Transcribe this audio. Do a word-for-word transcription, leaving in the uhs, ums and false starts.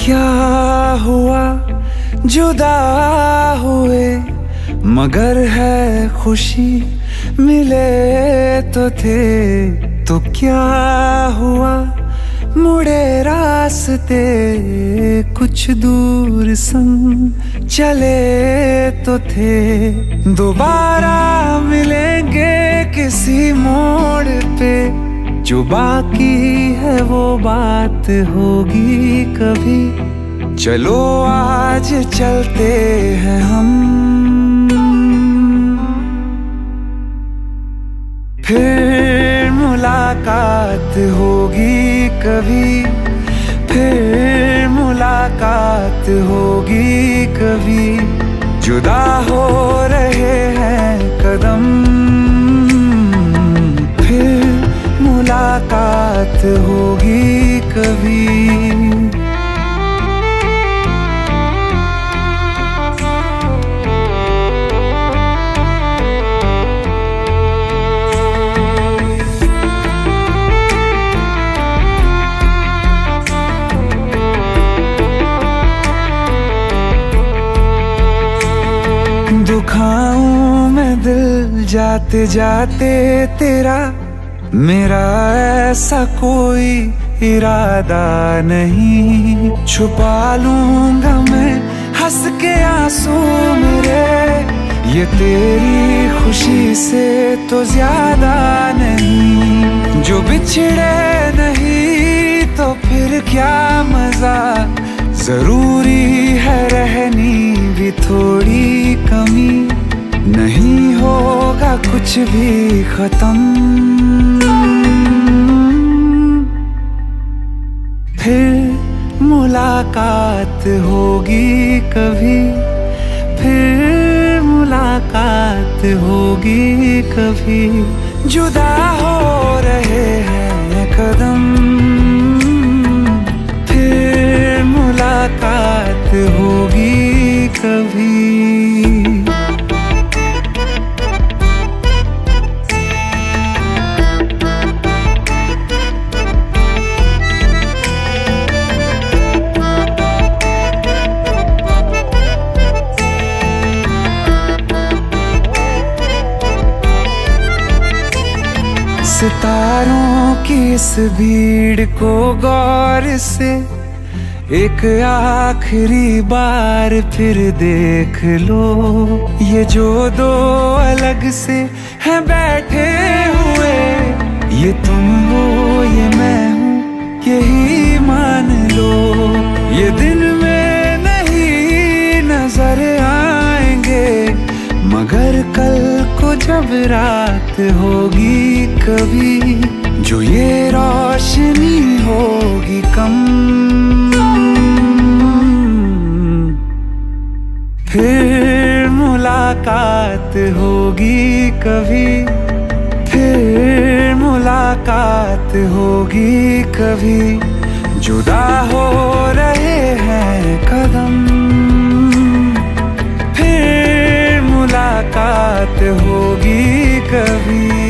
क्या हुआ जुदा हुए, मगर है खुशी मिले तो थे। तो क्या हुआ मुड़े रास्ते, कुछ दूर संग चले तो थे। दोबारा मिलेंगे किसी मोड़ पे, जो बाकी है वो बात होगी कभी। चलो आज चलते हैं हम, फिर मुलाकात होगी कभी। फिर मुलाकात होगी कभी। जुदा हो रहे हैं कदम, फिर मुलाकात होगी कभी। दुखाऊं मैं दिल जाते जाते तेरा, मेरा ऐसा कोई इरादा नहीं। छुपा लूंगा मैं हंस के आंसू मेरे, ये तेरी खुशी से तो ज्यादा नहीं। जो बिछड़े नहीं तो फिर क्या मजा, जरूरी है रहनी भी थोड़ी कमी। नहीं होगा कुछ भी खत्म, फिर मुलाकात होगी कभी। फिर मुलाकात होगी कभी। जुदा हो रहे हैं कदम, फिर मुलाकात होगी कभी। सितारों की इस भीड़ को गौर से एक आखिरी बार फिर देख लो। ये जो दो अलग से हैं बैठे हुए, ये तुम हो ये मैं हूँ यही मान लो। ये दिन में नहीं नजर आएंगे, मगर कल को जब रात होगी कभी, जो ये रोशनी होगी कम, फिर मुलाकात होगी कभी। फिर मुलाकात होगी कभी। जुदा हो रहे हैं कदम, फिर मुलाकात होगी कभी।